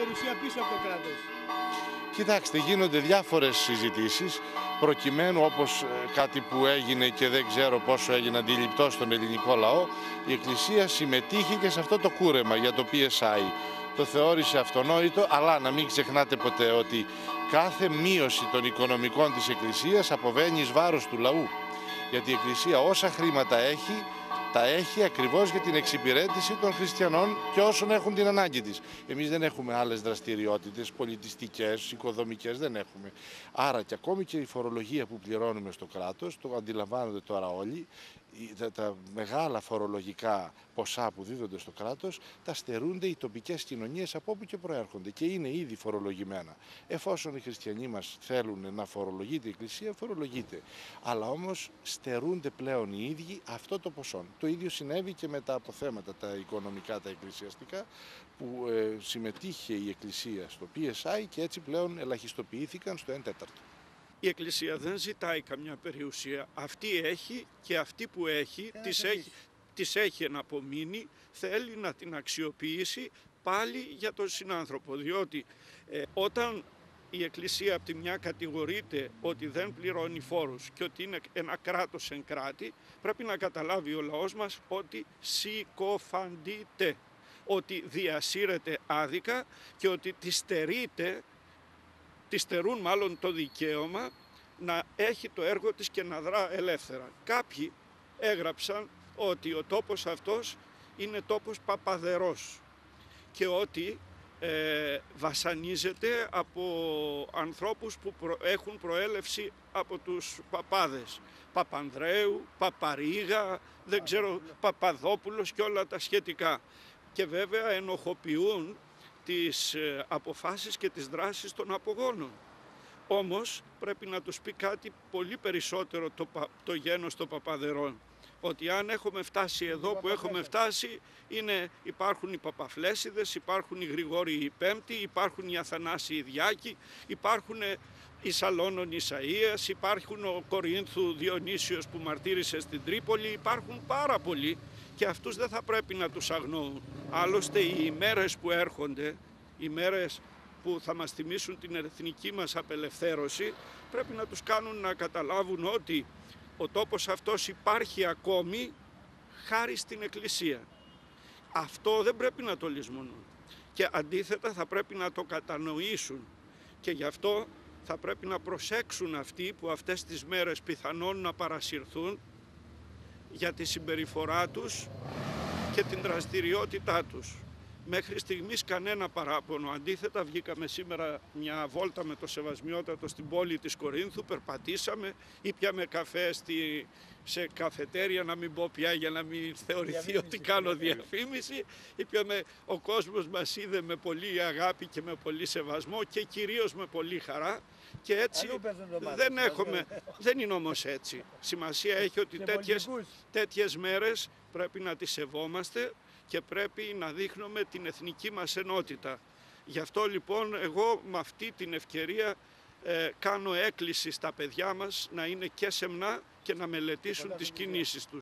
περιουσία πίσω από το κράτος? Κοιτάξτε, γίνονται διάφορες συζητήσεις προκειμένου, όπως κάτι που έγινε και δεν ξέρω πόσο έγινε αντιληπτό στον ελληνικό λαό, η Εκκλησία συμμετείχε και σε αυτό το κούρεμα για το PSI. Το θεώρησε αυτονόητο, αλλά να μην ξεχνάτε ποτέ ότι κάθε μείωση των οικονομικών της Εκκλησίας αποβαίνει εις βάρος του λαού. Γιατί η Εκκλησία όσα χρήματα έχει, τα έχει ακριβώς για την εξυπηρέτηση των χριστιανών και όσων έχουν την ανάγκη της. Εμείς δεν έχουμε άλλες δραστηριότητες, πολιτιστικές, οικοδομικές, δεν έχουμε. Άρα και ακόμη και η φορολογία που πληρώνουμε στο κράτος, το αντιλαμβάνονται τώρα όλοι, τα μεγάλα φορολογικά ποσά που δίδονται στο κράτος, τα στερούνται οι τοπικές κοινωνίες από όπου και προέρχονται και είναι ήδη φορολογημένα. Εφόσον οι χριστιανοί μας θέλουν να φορολογείται η Εκκλησία, φορολογείται. Αλλά όμως στερούνται πλέον οι ίδιοι αυτό το ποσό. Το ίδιο συνέβη και με τα αποθέματα, τα οικονομικά, τα εκκλησιαστικά, που συμμετείχε η Εκκλησία στο PSI και έτσι πλέον ελαχιστοποιήθηκαν στο 1/4. Η Εκκλησία δεν ζητάει καμιά περιουσία. Αυτή έχει και αυτή που έχει, της έχει εναπομείνει, θέλει να την αξιοποιήσει πάλι για τον συνάνθρωπο. Διότι όταν η Εκκλησία από τη μια κατηγορείται ότι δεν πληρώνει φόρους και ότι είναι ένα κράτος εν κράτη, πρέπει να καταλάβει ο λαός μας ότι συκοφαντείται, ότι διασύρεται άδικα και ότι τη στερούν μάλλον το δικαίωμα να έχει το έργο της και να δρά ελεύθερα. Κάποιοι έγραψαν ότι ο τόπος αυτός είναι τόπος παπαδερός και ότι βασανίζεται από ανθρώπους που έχουν προέλευση από τους παπάδες. Παπανδρέου, Παπαρίγα, δεν ξέρω, Παπαδόπουλος και όλα τα σχετικά. Και βέβαια ενοχοποιούν τις αποφάσεις και τις δράσεις των απογόνων. Όμως πρέπει να τους πει κάτι πολύ περισσότερο το γένος των παπαδερών. Ότι αν έχουμε φτάσει εδώ που έχουμε φτάσει, υπάρχουν οι Παπαφλέσιδες, υπάρχουν οι Γρηγόροι οι Πέμπτοι, υπάρχουν οι Αθανάσιοι Διάκοι, υπάρχουν οι Σαλώνων Ισαΐας, υπάρχουν ο Κορίνθου Διονύσιος που μαρτύρησε στην Τρίπολη, υπάρχουν πάρα πολλοί και αυτούς δεν θα πρέπει να τους αγνοούν. Άλλωστε οι ημέρες που έρχονται, οι μέρες που θα μας θυμίσουν την εθνική μας απελευθέρωση, πρέπει να τους κάνουν να καταλάβουν ότι ο τόπος αυτός υπάρχει ακόμη χάρη στην Εκκλησία. Αυτό δεν πρέπει να το λησμονούν και αντίθετα θα πρέπει να το κατανοήσουν και γι' αυτό θα πρέπει να προσέξουν αυτοί που αυτές τις μέρες πιθανόν να παρασυρθούν για τη συμπεριφορά τους και την δραστηριότητά τους. Μέχρι στιγμής κανένα παράπονο. Αντίθετα βγήκαμε σήμερα μια βόλτα με το Σεβασμιότατο στην πόλη της Κορίνθου, περπατήσαμε, ήπιαμε καφέ σε καφετέρια, να μην πω πια για να μην θεωρηθεί ότι κάνω διαφήμιση. Ο κόσμος μας είδε με πολύ αγάπη και με πολύ σεβασμό και κυρίως με πολύ χαρά. Και έτσι δεν είναι όμως έτσι. Σημασία έχει ότι τέτοιες μέρες πρέπει να τις σεβόμαστε και πρέπει να δείχνουμε την εθνική μας ενότητα. Γι' αυτό λοιπόν εγώ με αυτή την ευκαιρία κάνω έκκληση στα παιδιά μας να είναι και σεμνά και να μελετήσουν τις κινήσεις τους.